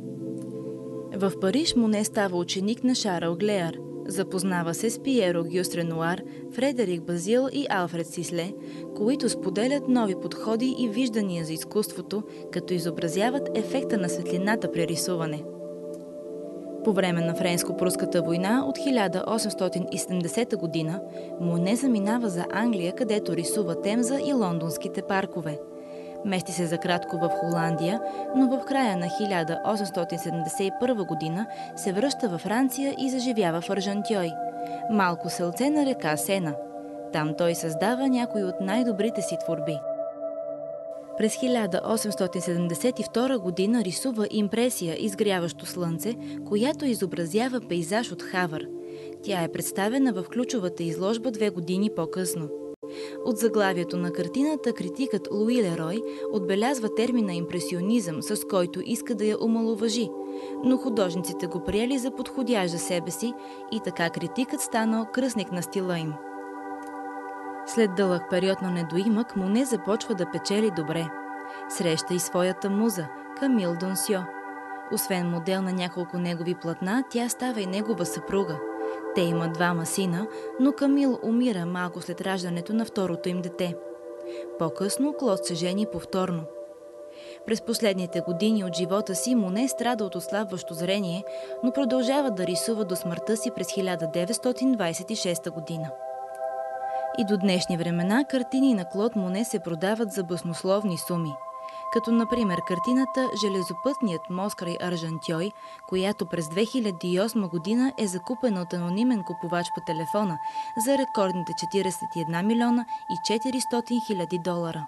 В Париж Моне става ученик на Шарл Глеар. Запознава се с Пиеро Гюст Ренуар, Фредерик Базил и Алфред Сисле, които споделят нови подходи и виждания за изкуството, като изобразяват ефекта на светлината при рисуване. По време на Френско-пруската война от хиляда осемстотин и седемдесета година Моне заминава за Англия, където рисува Темза и лондонските паркове. Мести се за кратко в Холандия, но в края на хиляда осемстотин седемдесет и първа година се връща във Франция и заживява в Аржантьой, малко селце на река Сена. Там той създава някои от най-добрите си творби. През хиляда осемстотин седемдесет и втора година рисува импресия «Изгряващо слънце», която изобразява пейзаж от Хавър. Тя е представена в ключовата изложба две години по-късно. От заглавието на картината критикът Луи Лерой отбелязва термина импресионизъм, с който иска да я омаловажи, но художниците го приели за подходящ за себе си и така критикът станал кръстник на стила им. След дълъг период на недоимък, Моне започва да печели добре. Среща и своята муза, Камил Донсьо. Освен модел на няколко негови платна, тя става и негова съпруга. Те имат двама сина, но Камил умира малко след раждането на второто им дете. По-късно Клод се жени повторно. През последните години от живота си Моне страда от отслабващо зрение, но продължава да рисува до смъртта си през хиляда деветстотин двадесет и шеста година. И до днешни времена картини на Клод Моне се продават за баснословни суми, като например картината «Железопътният мост край Аржантьой», която през две хиляди и осма година е закупена от анонимен купувач по телефона за рекордните четиридесет и една милиона и четиристотин хиляди долара.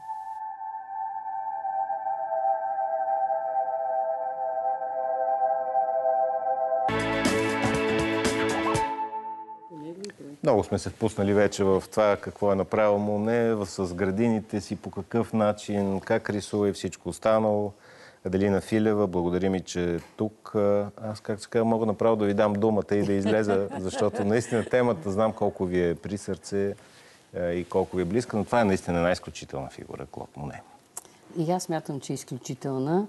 Много сме се впуснали вече в това какво е направил Моне, с градините си, по какъв начин, как рисува и всичко останало. Аделина Филева, благодаря ми, че е тук. Аз, как се казва, мога направо да ви дам думата и да излеза, защото наистина темата знам колко ви е при сърце и колко ви е близка, но това е наистина една изключителна фигура, Клод Моне. И аз смятам, че е изключителна.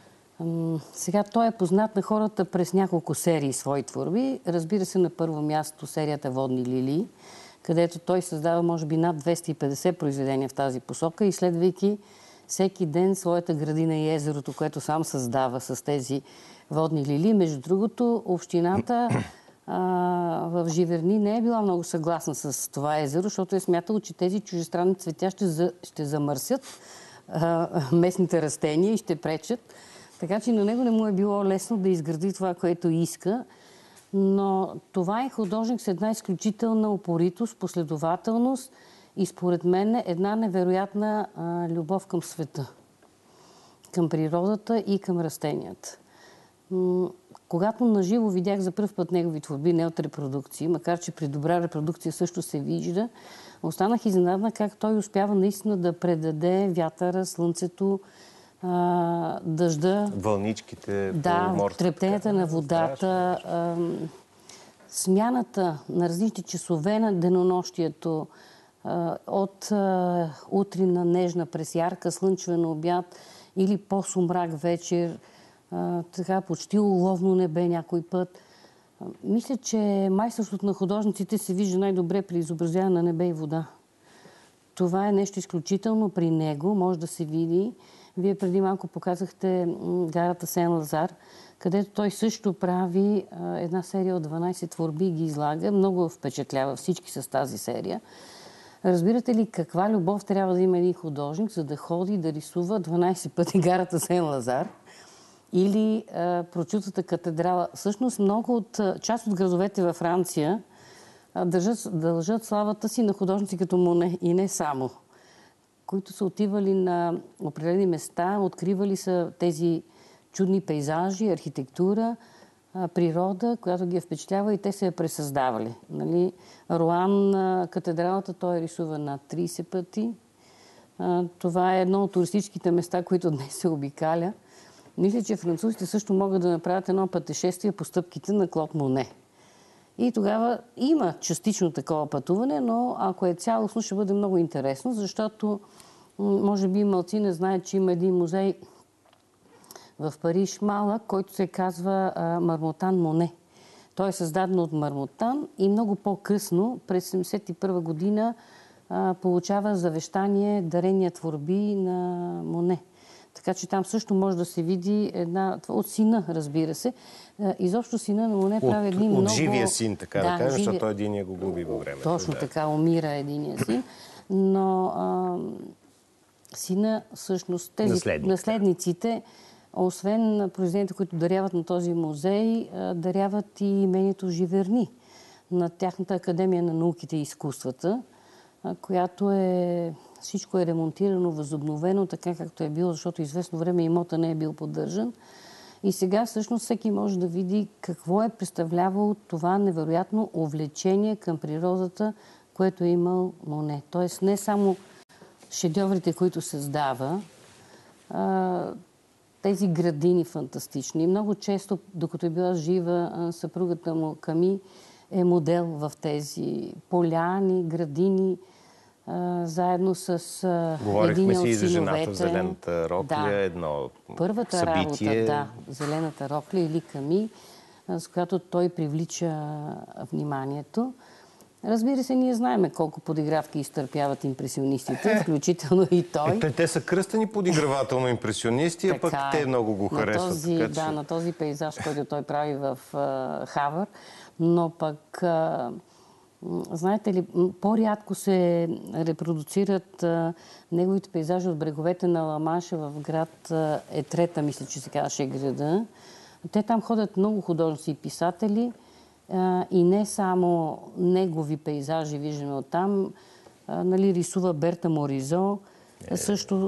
Сега той е познат на хората през няколко серии свои творби. Разбира се, на първо място серията Водни лилии, където той създава може би над двеста и петдесет произведения в тази посока, изследвайки всеки ден своята градина и езерото, което сам създава с тези водни лилии. Между другото, общината а, в Живерни не е била много съгласна с това езеро, защото е смятало, че тези чужестранни цветя ще, за, ще замърсят а, местните растения и ще пречат. Така че на него не му е било лесно да изгради това, което иска. Но това е художник с една изключителна упоритост, последователност и според мен една невероятна а, любов към света, към природата и към растенията. М- когато наживо видях за пръв път негови творби, не от репродукции, макар че при добра репродукция също се вижда, останах изненадана как той успява наистина да предаде вятъра, слънцето, а, дъжда. Вълничките, да, трептенията на водата, а, смяната на различни часове на денонощието, от а, утрина нежна през ярка слънчевен обяд или по-сумрак вечер, а, така почти уловно небе някой път. А, мисля, че майсторството на художниците се вижда най-добре при изобразяване на небе и вода. Това е нещо изключително при него, може да се види. Вие преди малко показахте гарата Сен-Лазар, където той също прави а, една серия от дванайсет творби и ги излага. Много впечатлява всички с тази серия. Разбирате ли каква любов трябва да има един художник, за да ходи да рисува дванайсет пъти гарата Сен-Лазар или а, прочутата катедрала? Всъщност много от, част от градовете във Франция а, държат, дължат славата си на художници като Моне и не само, които са отивали на определени места, откривали са тези чудни пейзажи, архитектура, природа, която ги е впечатлява и те се е пресъздавали. Нали? Руан, катедралата, той е рисуван над трийсет пъти. Това е едно от туристическите места, които днес се обикаля. Мисля, че французите също могат да направят едно пътешествие по стъпките на Клод Моне. И тогава има частично такова пътуване, но ако е цялостно, ще бъде много интересно, защото може би малци не знаят, че има един музей в Париж малък, който се казва а, Мармотан Моне. Той е създаден от Мармотан и много по-късно, през седемдесет и първа година, а, получава завещание дарения творби на Моне. Така че там също може да се види една... От сина, разбира се. Изобщо сина на Моне прави един от много... От живия син, така да, да кажем, живия... защото единия го губи във времето. Точно да. така, умира единия син. Но а, сина, всъщност, тези Наследник. наследниците, освен произведенията, които даряват на този музей, даряват и имението Живерни на тяхната Академия на науките и изкуствата, която е... Всичко е ремонтирано, възобновено, така както е било, защото известно време имота не е бил поддържан. И сега всъщност всеки може да види какво е представлявало това невероятно увлечение към природата, което е имал Моне. Тоест не само шедьоврите, които създава, а, тези градини фантастични. Много често, докато е била жива, съпругата му Ками е модел в тези поляни, градини, Uh, заедно с uh, Говорихме си и за синовете. жената в зелената рокля, да. едно Първата събитие. работа, да, зелената рокля или Ками, с която той привлича вниманието. Разбира се, ние знаеме колко подигравки изтърпяват импресионистите, включително и той. Е, те са кръстени подигравателно импресионисти, а пък те много го харесват. На този, така, че... Да, на този пейзаж, който той прави в uh, Хавър, но пък... Uh, Знаете ли, по-рядко се репродуцират а, неговите пейзажи от бреговете на Ла-Манша в град а, Етрета, мисля, че се казваше града. Те там ходят много художници и писатели а, и не само негови пейзажи виждаме оттам. А, нали, рисува Берта Моризо, е. също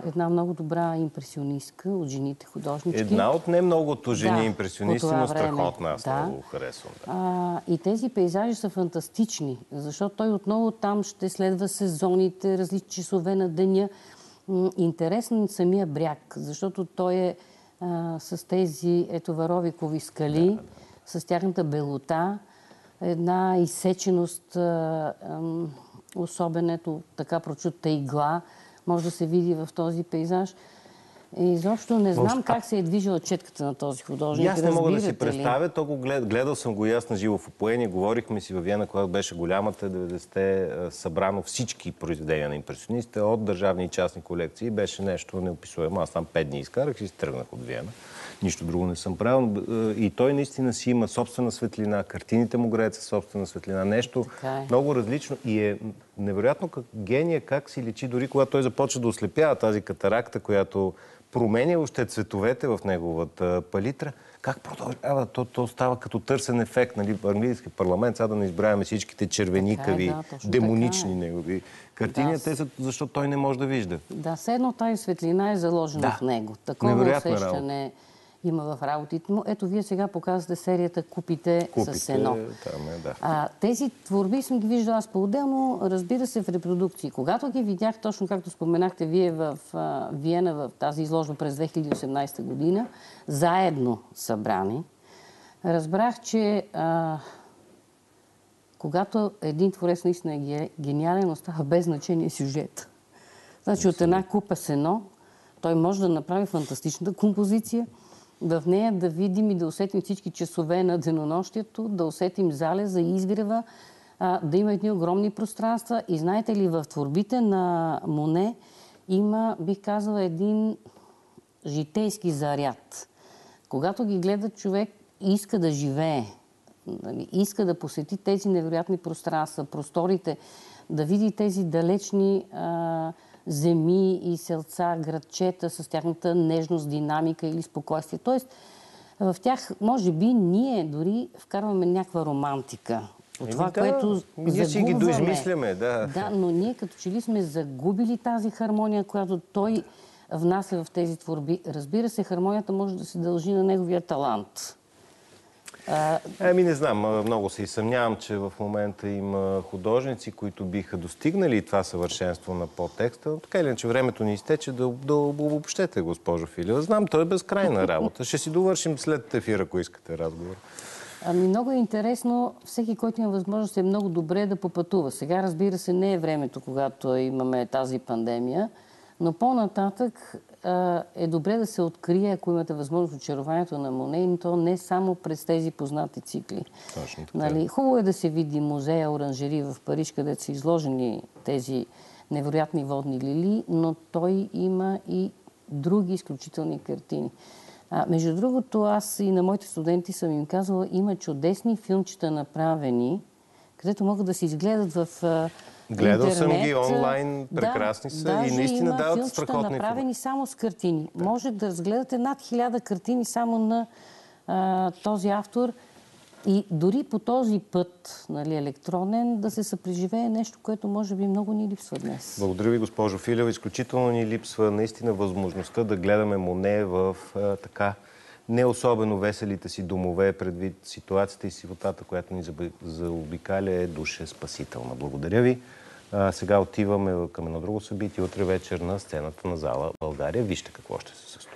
една много добра импресионистка от жените художнички. Една от не многото жени да, импресионисти, но страхотна. Аз да. много харесвам. Да. А, и тези пейзажи са фантастични, защото той отново там ще следва сезоните, различни часове на деня. Интересен самия бряг, защото той е а, с тези ето варовикови скали, да, да. С тяхната белота, една изсеченост, а, а, особен ето така прочутта игла, може да се види в този пейзаж. И изобщо не знам Въобще... как се е движила четката на този художник. Аз не мога да си представя. То го глед... Гледал съм го и аз на живо в Опоение. Говорихме си във Виена, когато беше голямата, деветдесетте, събрано всички произведения на импресионистите от държавни и частни колекции. Беше нещо неописуемо. Аз там пет дни изкарах и се тръгнах от Виена. Нищо друго не съм правил. И той наистина си има собствена светлина. Картините му греят със собствена светлина. Нещо е. Много различно. И е невероятно как гения как си личи, дори когато той започва да ослепява тази катаракта, която променя още цветовете в неговата палитра. Как продължава? То, то става като търсен ефект. Нали? В английски парламент, сега да не избравяме всичките червеникави, да, демонични е. Негови картини, да, те са, защото той не може да вижда. Да, все едно тази светлина е заложена да. В него. Такова усещане има в работите му. Ето, вие сега показвате серията Купите, Купите с сено. Там е, да. А, тези творби съм ги виждала аз по-отделно, разбира се, в репродукции. Когато ги видях, точно както споменахте вие в а, Виена, в тази изложба през две хиляди и осемнадесета година, заедно събрани, разбрах, че а, когато един творец наистина е гениален, остава без значение сюжет. Значи от една купа сено той може да направи фантастичната композиция, в нея да видим и да усетим всички часове на денонощието, да усетим залеза и изгрева, а, да има едни огромни пространства. И знаете ли, в творбите на Моне има, бих казала, един житейски заряд. Когато ги гледа човек, иска да живее, иска да посети тези невероятни пространства, просторите, да види тези далечни а, земи и селца, градчета с тяхната нежност, динамика или спокойствие. Тоест, в тях, може би, ние дори вкарваме някаква романтика. От това, да, което ние си ги доизмисляме, да. Да, но ние като че ли сме загубили тази хармония, която той внася в тези творби. Разбира се, хармонията може да се дължи на неговия талант. А... Еми, не знам, много се и съмнявам, че в момента има художници, които биха достигнали това съвършенство на подтекста. Така или иначе, времето ни изтече да, да обобщете, госпожо Филева. Знам, той е безкрайна работа. Ще си довършим след ефир, ако искате разговор. Ами много е интересно. Всеки, който има възможност, е много добре да попътува. Сега, разбира се, не е времето, когато имаме тази пандемия, но по-нататък е добре да се открие, ако имате възможност, очарованието на Моне, и то не само през тези познати цикли. Точно така. Нали, хубаво е да се види музея Оранжери в Париж, където са изложени тези невероятни водни лилии, но той има и други изключителни картини. А, между другото, аз и на моите студенти съм им казала, има чудесни филмчета направени, където могат да се изгледат в Гледал интернет. съм ги онлайн, прекрасни да, са и наистина дават страхотни филми. Направени само с картини. Да. Може да разгледате над хиляда картини само на а, този автор и дори по този път, нали, електронен, да се съпреживее нещо, което може би много ни липсва днес. Благодаря ви, госпожо Филева. Изключително ни липсва наистина възможността да гледаме Моне в а, така не особено веселите си домове, предвид ситуацията и сивотата, която ни заобикаля, е душеспасителна. Благодаря ви. А, сега отиваме към едно друго събитие. Утре вечер на сцената на зала България. Вижте какво ще се състои.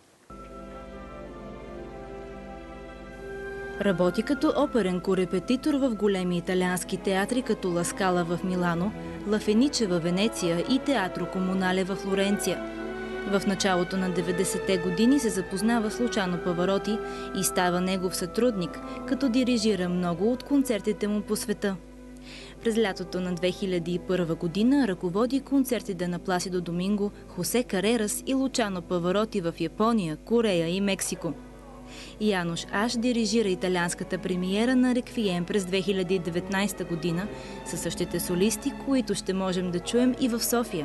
Работи като оперен корепетитор в големи италиански театри, като Ла Скала в Милано, Ла Фениче във Венеция и Театро Комунале във Флоренция. В началото на деветдесетте години се запознава с Лучано Павароти и става негов сътрудник, като дирижира много от концертите му по света. През лятото на две хиляди и първа година ръководи концертите на Пласидо Доминго, Хосе Карерас и Лучано Павароти в Япония, Корея и Мексико. Януш Аш дирижира италианската премиера на Реквием през две хиляди и деветнадесета година със същите солисти, които ще можем да чуем и в София.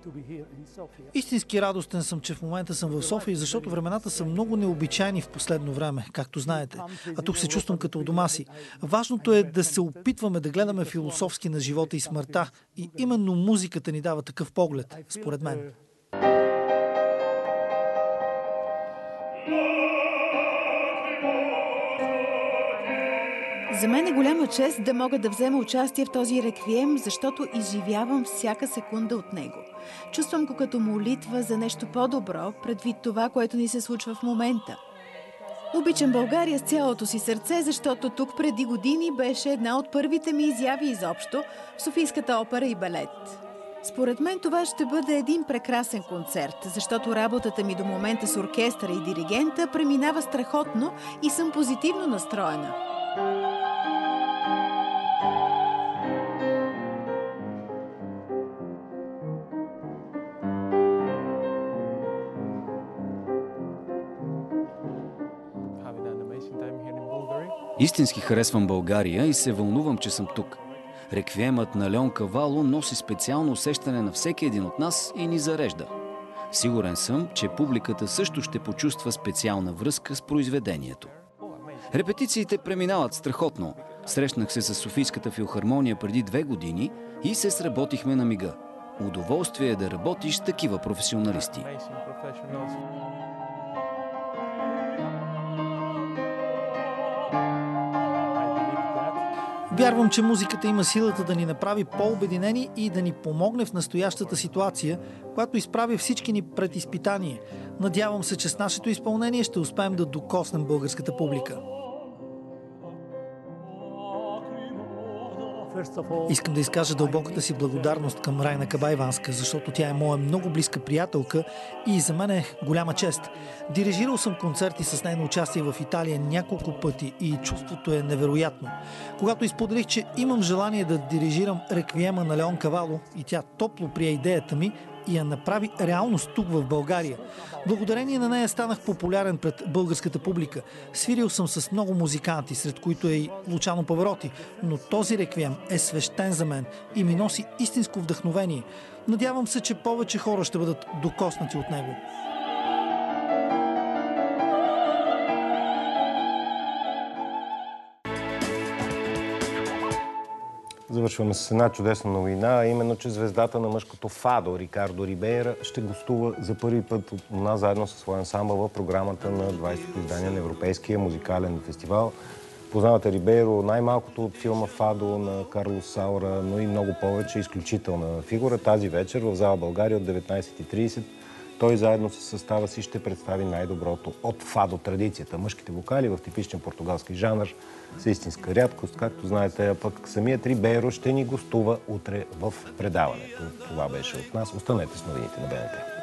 Истински радостен съм, че в момента съм в София, защото времената са много необичайни в последно време, както знаете. А тук се чувствам като у дома си. Важното е да се опитваме да гледаме философски на живота и смъртта. И именно музиката ни дава такъв поглед, според мен. За мен е голяма чест да мога да взема участие в този реквием, защото изживявам всяка секунда от него. Чувствам го като молитва за нещо по-добро, предвид това, което ни се случва в момента. Обичам България с цялото си сърце, защото тук преди години беше една от първите ми изяви изобщо в Софийската опера и балет. Според мен това ще бъде един прекрасен концерт, защото работата ми до момента с оркестъра и диригента преминава страхотно и съм позитивно настроена. Истински харесвам България и се вълнувам, че съм тук. Реквиемът на Леон Кавало носи специално усещане на всеки един от нас и ни зарежда. Сигурен съм, че публиката също ще почувства специална връзка с произведението. Репетициите преминават страхотно. Срещнах се с Софийската филхармония преди две години и се сработихме на мига. Удоволствие е да работиш с такива професионалисти. Вярвам, че музиката има силата да ни направи по-обединени и да ни помогне в настоящата ситуация, която изправя всички ни пред изпитание. Надявам се, че с нашето изпълнение ще успеем да докоснем българската публика. Искам да изкажа дълбоката си благодарност към Райна Кабайванска, защото тя е моя много близка приятелка и за мен е голяма чест. Дирижирал съм концерти с нейно участие в Италия няколко пъти и чувството е невероятно. Когато изподелих, че имам желание да дирижирам реквиема на Леон Кавало и тя топло прие идеята ми и я направи реалност тук в България. Благодарение на нея станах популярен пред българската публика. Свирил съм с много музиканти, сред които е и Лучано Павароти, но този реквием е свещен за мен и ми носи истинско вдъхновение. Надявам се, че повече хора ще бъдат докоснати от него. Завършваме с една чудесна новина, а именно, че звездата на мъжкото фадо Рикардо Рибейра ще гостува за първи път от нас заедно със своя ансамбъл в програмата на двайсетото издание на Европейския музикален фестивал. Познавате Рибейро най-малкото от филма Фадо на Карлос Саура, но и много повече. Изключителна фигура. Тази вечер в зала България от деветнайсет и трийсет той заедно с състава си ще представи най-доброто от фадо традицията. Мъжките вокали в типичен португалски жанр са истинска рядкост, както знаете, а пък самият Рибейро ще ни гостува утре в предаването. Това беше от нас. Останете с новините на БНТ.